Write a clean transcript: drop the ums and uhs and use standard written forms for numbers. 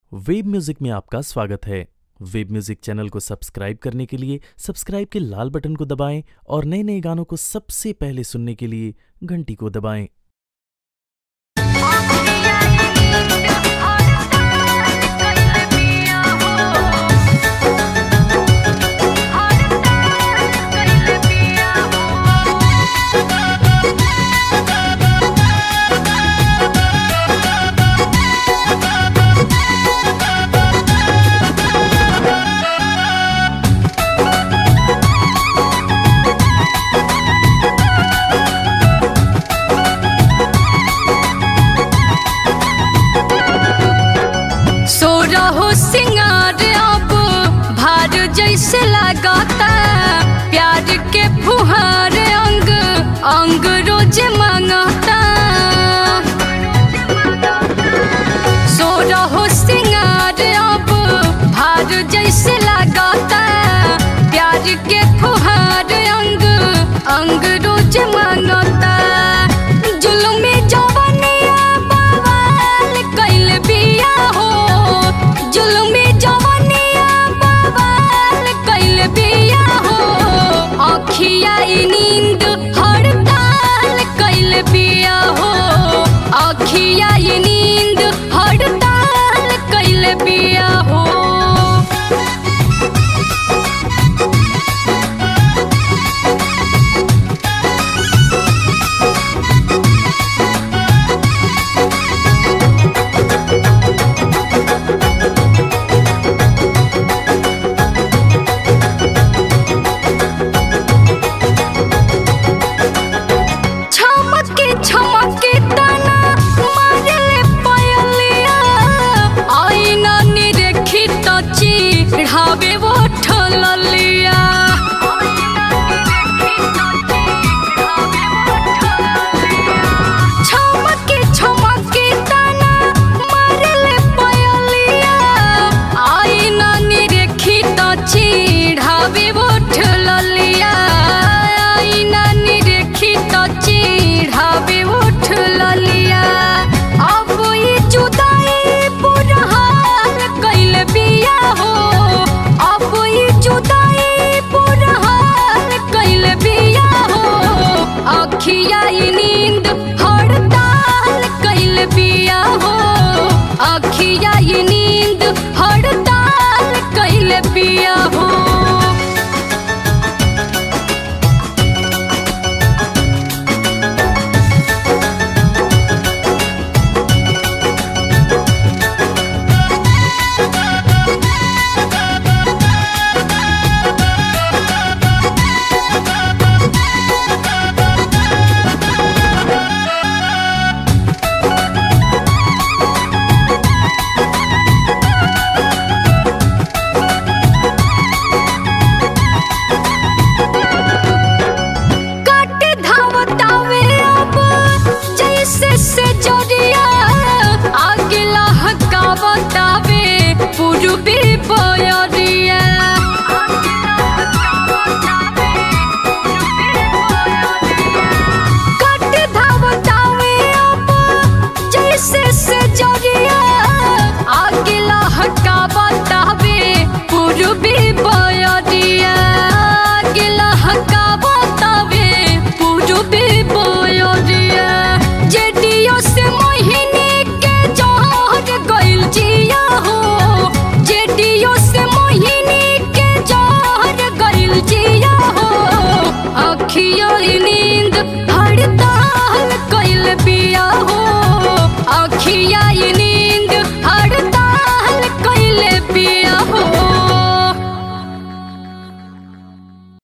Web music में आपका स्वागत है। वेब म्यूजिक चैनल को सब्सक्राइब करने के लिए सब्सक्राइब के लाल बटन को दबाएं और नए नए गानों को सबसे पहले सुनने के लिए घंटी को दबाएं। जैसे लगाता प्यार के फुहार अंग अंग रोज मांगता सो रहो सिंगार अब भार जैसे लगाता प्यार के फुहार अंग अंग रोज मांगता जुल्मी जवानिया बवाल कैल बिया हो जुल्मी बिया हो अखिया नींद हड़ताल कैल बिया हो अखिया नींद हड़ताल कैल बिया हो। ढाबे वो ठलिया छमके छमके तना मारले पयलिया आई नानी रेखी तची ढाबे वो ठलिया आई नानी रेखी तची ढाबे वो ठलिया अब ये जुदाई बुरा हाल कैल बिया हो अखिया नींद हड़ताल कैल बिया हो अखिया नींद हड़ताल कैल बिया